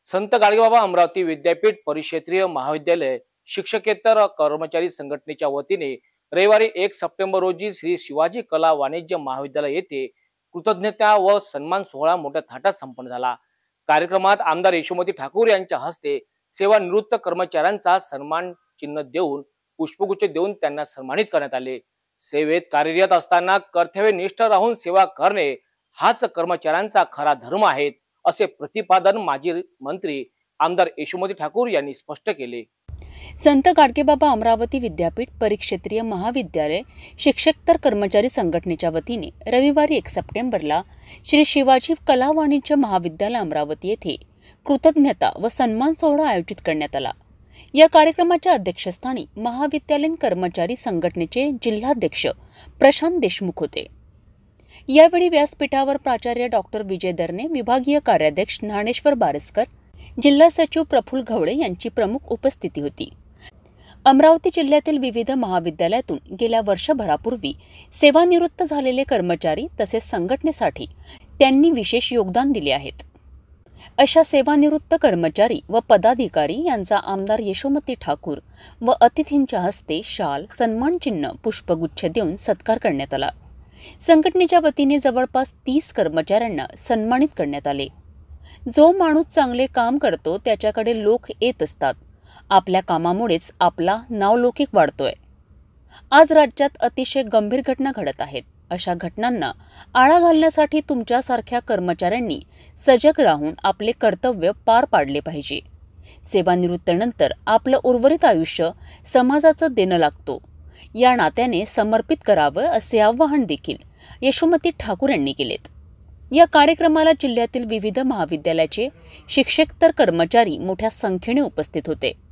संत गाडगेबाबा अमरावती विद्यापीठ परिक्षेत्रीय महाविद्यालय शिक्षकेतर कर्मचारी संघटनेच्या वतीने रविवारी 1 सप्टेंबर रोजी श्री शिवाजी कला वाणिज्य महाविद्यालय येथे कृतज्ञता व सन्मान सोहळा मोठ्या थाटात संपन्न झाला। कार्यक्रमात आमदार यशोमती ठाकूर यांच्या हस्ते सेवानिवृत्त कर्मचाऱ्यांचा सन्मान चिन्ह देऊन पुष्पगुच्छ देऊन त्यांना सन्मानित करण्यात आले। सेवेत कार्यरत असताना कर्तव्यनिष्ठ राहून सेवा करणे हाच कर्मचाऱ्यांचा खरा धर्म आहे, असे प्रतिपादन माजी मंत्री आमदार यशोमती ठाकूर यांनी स्पष्ट केले। संत गाडगेबाबा अमरावती विद्यापीठ परिक्षेत्रीय महाविद्यालय शिक्षकेतर कर्मचारी संघटनेच्या वतीने रविवारी 1 सप्टेंबरला श्री शिवाजी कला वाणिज्य महाविद्यालय अमरावती येथे कृतज्ञता व सन्मान सोहळा आयोजित करण्यात आला। या कार्यक्रमाच्या अध्यक्षस्थानी महाविद्यालयीन कर्मचारी संघटनेचे जिल्हाध्यक्ष प्रशांत देशमुख होते। यावेळी व्यासपीठावर प्राचार्य डॉक्टर विजय दरने, विभागीय कार्याध्यक्ष ज्ञानेश्वर बारसकर, जिल्हा सचिव प्रफुल्ल घवडे यांची प्रमुख उपस्थिती होती। अमरावती जिल्ह्यातील विविध महाविद्यालयातून गेल्या वर्षभरापूर्वी सेवानिवृत्त झालेले कर्मचारी तसेच संघटनेसाठी त्यांनी विशेष योगदान दिले आहेत। अशा सेवानिवृत्त कर्मचारी व पदाधिकारी यांचा आमदार यशोमती ठाकूर व अतिथींच्या हस्ते शाल, सन्मान चिन्ह, पुष्पगुच्छ देऊन सत्कार करण्यात आला। संघटनेच्या वतीने जवळपास 30 कर्मचाऱ्यांना सन्मानित करण्यात आले। जो माणूस चांगले काम करतो त्याच्याकडे लोक येत असतात। आपल्या कामामुळेच आपला नावलौकिक वाढतोय। आज राज्यात अतिशय गंभीर घटना घडत आहेत। अशा घटनांना आळा घालण्यासाठी तुमच्यासारख्या कर्मचाऱ्यांनी सजग राहून आपले कर्तव्य पार पाडले पाहिजे। सेवानिवृत्तीनंतर आपलं उर्वरित आयुष्य समाजाचं देणं लागतो, या नात्याने समर्पित करावं असे आवाहन देखील यशोमती ठाकूर यांनी केलेत। या कार्यक्रमाला जिल्ह्यातील विविध महाविद्यालयाचे शिक्षकेतर कर्मचारी मोठ्या संख्येने उपस्थित होते।